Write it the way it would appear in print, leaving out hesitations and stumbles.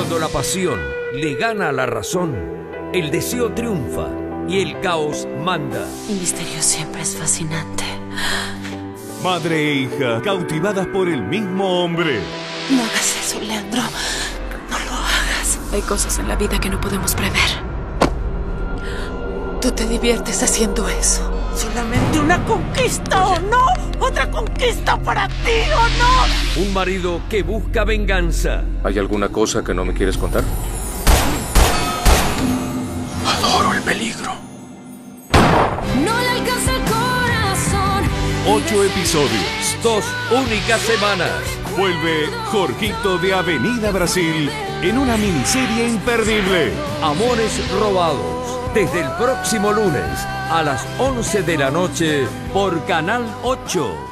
Cuando la pasión le gana a la razón, el deseo triunfa y el caos manda. El misterio siempre es fascinante. Madre e hija, cautivadas por el mismo hombre. No hagas eso, Leandro. No lo hagas. Hay cosas en la vida que no podemos prever. Tú te diviertes haciendo eso. ¿Solamente una conquista o no? ¿Otra conquista para ti o no? Un marido que busca venganza. ¿Hay alguna cosa que no me quieres contar? Adoro el peligro. No le alcanza el corazón. 8 episodios. 2 únicas semanas. Vuelve Jorgito de Avenida Brasil en una miniserie imperdible. Amores robados. Desde el próximo lunes a las 11 de la noche por Canal 8.